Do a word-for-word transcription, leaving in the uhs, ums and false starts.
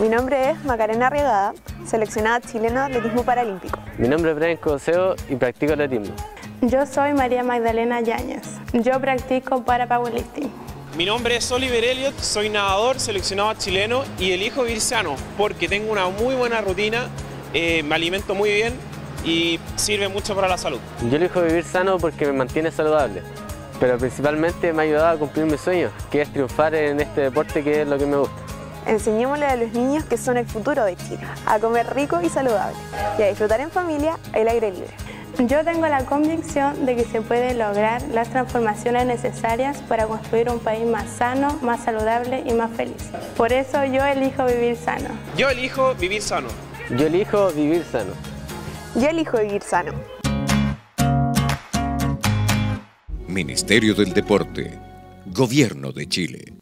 Mi nombre es Macarena Arriagada, seleccionada chilena de atletismo paralímpico. Mi nombre es Brian Coseo y practico atletismo. Yo soy María Magdalena Yáñez. Yo practico para powerlifting. Mi nombre es Oliver Elliot, soy nadador seleccionado chileno y elijo vivir sano porque tengo una muy buena rutina, eh, me alimento muy bien y sirve mucho para la salud. Yo elijo vivir sano porque me mantiene saludable, pero principalmente me ha ayudado a cumplir mis sueños, que es triunfar en este deporte que es lo que me gusta. Enseñémosle a los niños que son el futuro de Chile, a comer rico y saludable y a disfrutar en familia el aire libre. Yo tengo la convicción de que se puede lograr las transformaciones necesarias para construir un país más sano, más saludable y más feliz. Por eso yo elijo vivir sano. Yo elijo vivir sano. Yo elijo vivir sano. Yo elijo vivir sano. Ministerio del Deporte, Gobierno de Chile.